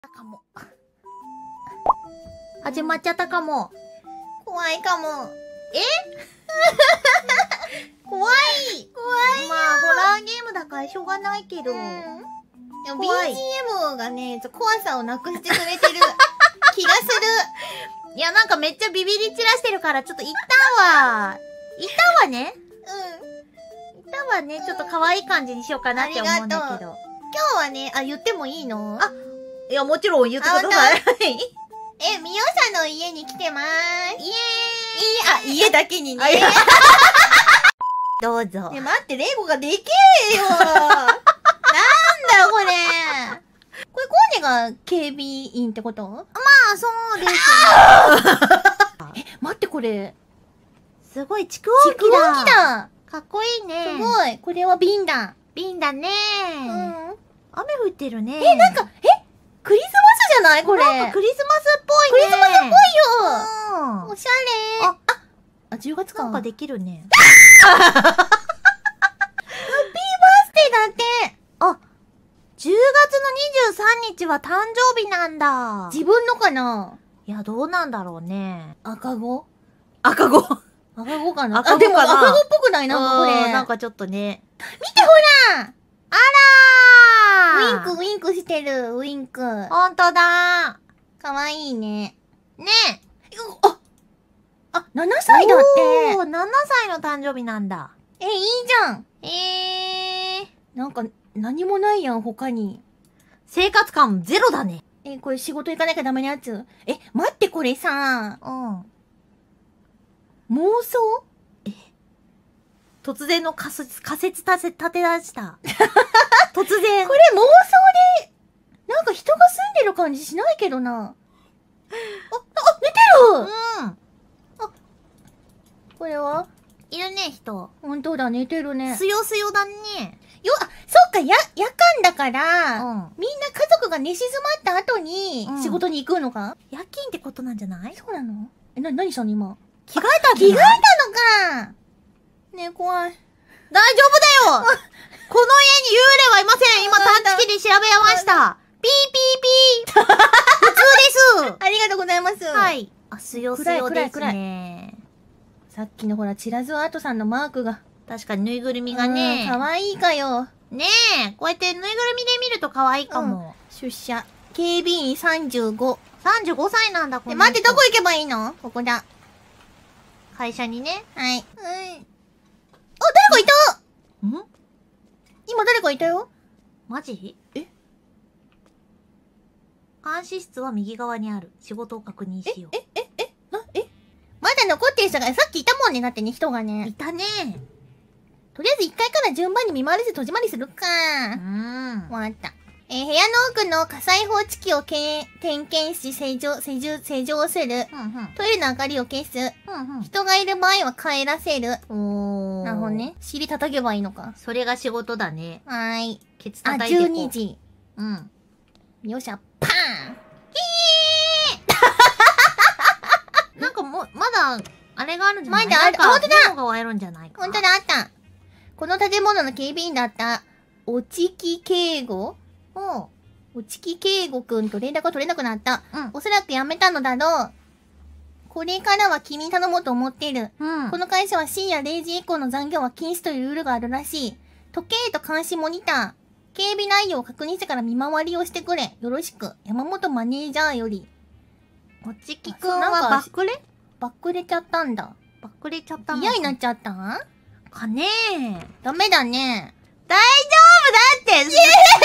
かも。始まっちゃったかも。 怖いかも。 怖い。 怖いよ。 まあ、ホラーゲームだからしょうがないけど。 でも怖い BGM がね、怖さをなくしてくれてる気がすいや、なんかめっちゃビビり散らしてるから、ちょっと一旦はね、 る。 一旦はね、ちょっと可愛い感じにしようかなって思うんだけど。 今日はね、言ってもいいの？ いや、もちろん言ってください。 みよさんの家に来てまーす。 イエ家だけにね。 どうぞ。 ね、待って、レゴがでけえよ。なんだこれ。これ、コーネが警備員ってこと？ まあ、そうですね。 待って、これ。 すごい、蓄音機だ。 だ。 かっこいいね。 すごい。これは瓶だ。 瓶だね。雨降ってるね。 なんか、クリスマスじゃないこれ。 なんかクリスマスっぽいね。 クリスマスっぽいよ。 うん。 おしゃれ。10月か。 なんかできるね。 ハッピーバースデーだって。 あ、10月の23日は誕生日なんだ。 自分のかないや、どうなんだろうね。 赤子赤子。 赤子かな赤子かなでも赤子っぽくないなんかこれ。 なんかちょっとね。 見てほらウあらーィンクウィンクしてる、ウィンク。 ほんとだかわいいね。 ね 7歳だっておー、7歳の誕生日なんだ。 いいじゃんなんか、何もないやん、他に。 生活感ゼロだね。 これ仕事行かなきゃダメなやつ待って、これさ、 うん。 妄想突然の仮説立て出した。突然。 これ妄想で、なんか人が住んでる感じしないけどな。寝てるうん。 これはいるね、人。 ほんとだ、寝てるね。 すよすよだね。 そっか、夜間だから、 うん。 みんな家族が寝静まった後にうん仕事に行くのか、 夜勤ってことなんじゃない？ そうなの何したの今。 着替えたんじ着替えゃない？ たのかねえ、怖い。 大丈夫だよこの家に幽霊はいません。今、探知機で調べました。ピーピーピー普通ですありがとうございます。 はい。あ、すよすよです暗いね。 さっきのほら、チラズアートさんのマークが。 確かにぬいぐるみがね。 かわいいかよ。 ねえ、こうやってぬいぐるみで見ると可愛いかも。 出社。警備員35。 35歳なんだ、この人。 待って、どこ行けばいいのここだ。 会社にね。 はい。誰かいたん？ 今誰かいたよ。 マジ？監視室は右側にある。仕事を確認しよう。 まだ残ってる人が、さっきいたもんね。だってね、人がいね。 たね。 とりあえず1階から順番に見回りして戸締まりするか。わかった。部屋の奥の火災報知器を点検し、施錠する。トイレの明かりを消す。人がいる場合は帰らせる。 おー。 なるほどね。尻叩けばいいのか。 それが仕事だね。 はーい。 ケツ叩いてこう。 12時。 うん。 よっしゃ、パーンなんかもう、まだ、あれがあるんじゃない？ まだあるなんかほんとだメモが終えるんじゃないか。 ほんとだ、あった。この建物の警備員だった、おちきけいごおちきけいごくんと連絡が取れなくなった。 うん。 おそらく辞めたのだろう。これからは君に頼もうと思っている。 うん。 この会社は深夜0時以降の残業は禁止というルールがあるらしい。時計と監視モニター。警備内容を確認してから見回りをしてくれ。よろしく。山本マネージャーより。 おちきくんはバックレバックれちゃったんだ。 バックレちゃったの嫌になっちゃったかねえ。 ダメだね。 大丈夫だって前見ね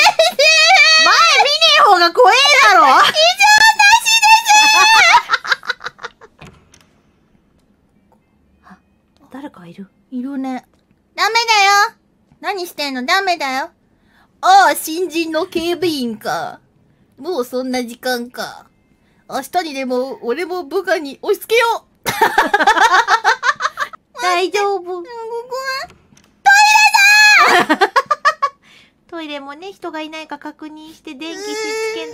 え方が怖えだろ誰かいる？ いるね。ダメだよ。何してんの？ダメだよ。ああ、新人の警備員か。もうそんな時間か。明日にでも俺も部下に押し付けよう。 大丈夫。 ここはトイレもね、人がいないか確認して電気しつけ。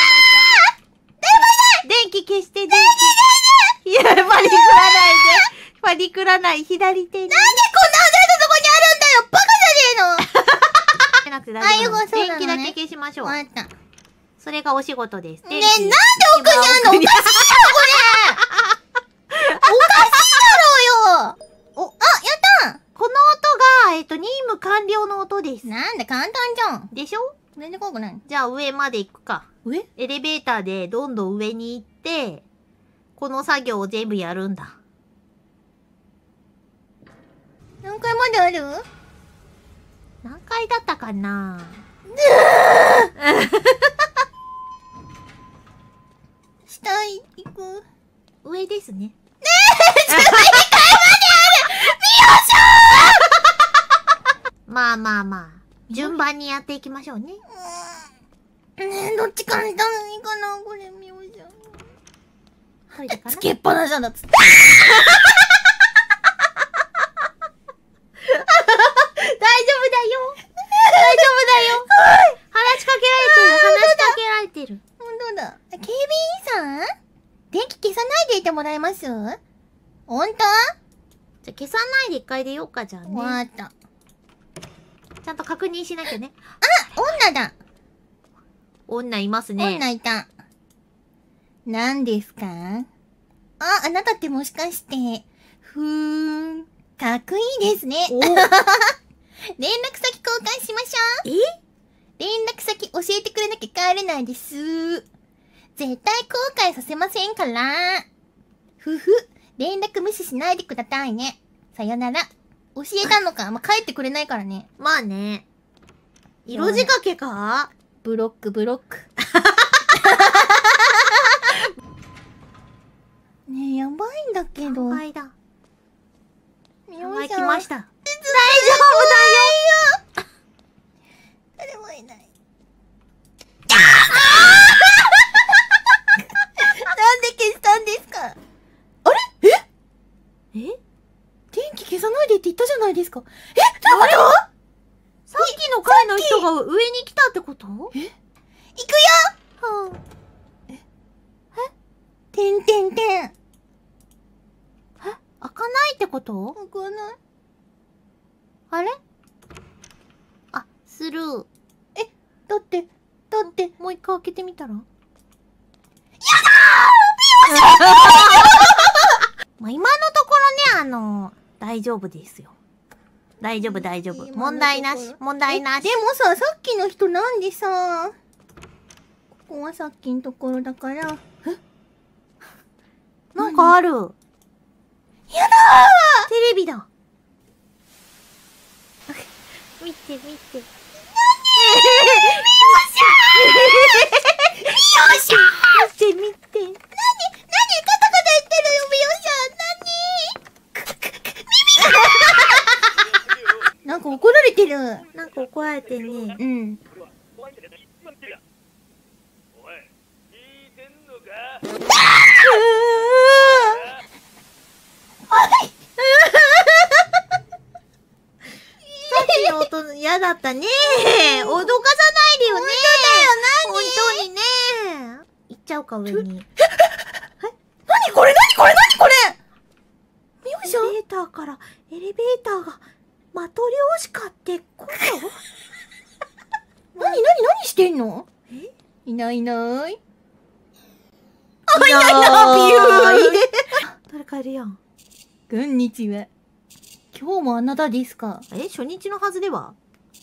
電気消して電気。いや、パニクらないで。パニクらない。左手に。 なんでこんなとこにあるんだよバカじゃねえのなくて大丈夫。 そうなのね電気だけ消しましょう。 わかった。 それがお仕事です。 ねえ、なんで奥にあんの？おかしいだろ、これ。おかしいだろうよ。お、あ、やったん。 この音が、任務完了の音です。 なんだ、簡単じゃん。 でしょ？ 全然怖くない。 じゃあ上まで行くか。 上？ エレベーターでどんどん上に行って、この作業を全部やるんだ。 何階まである？ 何階だったかな？ 下行く。 上ですね。 ねえ、2階まである！ まあまあまあ。順番にやっていきましょうね。 ねえ、どっちからしたらいいかな、これ、みおちゃん。 トイレかな？ つけっぱなしなんだっつって。 大丈夫だよ。大丈夫だよ。話しかけられてる。 ほんとだ。警備員さん？電気消さないでいてもらえます？ほんと？ じゃあ消さないで一回出ようか、じゃあね。 わかった。 ちゃんと確認しなきゃね。 あ、女だ。 女いますね。 女いた。何ですか？あ、あなたってもしかして、かっこいいですね。連絡先交換しましょう。連絡先教えてくれなきゃ帰れないです。絶対後悔させませんから。連絡無視しないでくださいね。さよなら。教えたのか、まあ、帰ってくれないからね。 まあね。色仕掛けか？ ブロック。ねえ、やばいんだけど。 3階だ。3階みおさん。 来ました。大丈夫だよ。 誰もいない。なんで消したんですか？あれ？ え？ 電気消さないでって言ったじゃないですか。どういうこと？ さっきの階の人が上に来たってこと？ 行くよ！ はあ、 てん。 開かないってこと？ 開かない。 あれ？あ、スルー。 だって。 もう一回開けてみたら？まあ今のところね、大丈夫ですよ。大丈夫。問題なし。 でもさ、さっきの人なんでさ、ここはさっきのところだから。 なんかある。 やだテレビだ。見て。 みよし見て。 何カタカタ言ってるよ、みよしなんか怒られてる。 なんか怒られてね。 うん。 さっきの音嫌だったね。脅かさないでよね。本当にね。行っちゃうか、上に。 何これみよしエレベーターから、エレベーターが、マトリョーシカってこと？ 何してんの？いない。 いない。誰かいるやん。 こんにちは。今日もあなたですか？ 初日のはずでは？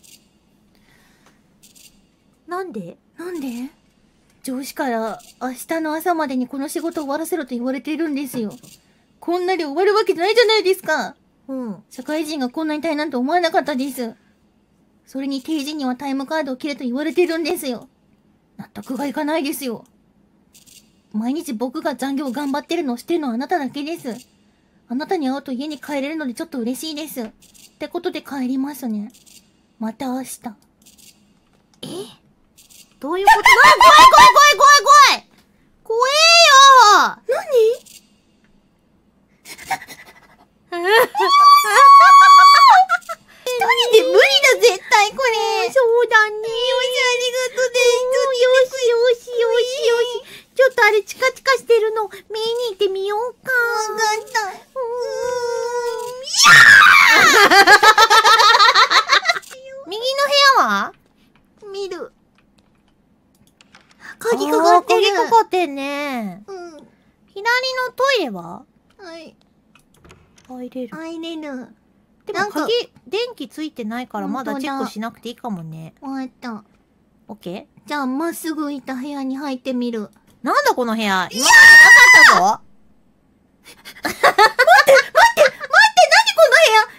なんで？ 上司から明日の朝までにこの仕事を終わらせろと言われているんですよ。こんなに終わるわけないじゃないですか。社会人がこんなに大変なんて思わなかったです。それに定時にはタイムカードを切れと言われているんですよ。納得がいかないですよ。毎日僕が残業頑張ってるのを知ってるのはあなただけです。あなたに会うと家に帰れるのでちょっと嬉しいです。ってことで帰りますね。また明日。 どういうこと？怖えよ！ 一人で無理だ、絶対これ。 そうだね。 よし、ありがとうでよし。ちょっとあれチカチカしてるの見に行ってみようか。 わかった。 右の部屋は？見る。 かかってんね。 うん。 左のトイレははい。 入れる。 入れる。 でも鍵、電気ついてないからまだチェックしなくていいかもね。 わかった。 オッケー？ じゃあ、まっすぐいた部屋に入ってみる。 なんだこの部屋。今までなかったぞ。 待って、何この部屋。ちょっとみおさん見て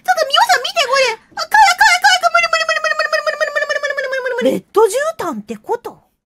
これ。赤い、無理。 レッド絨毯ってこ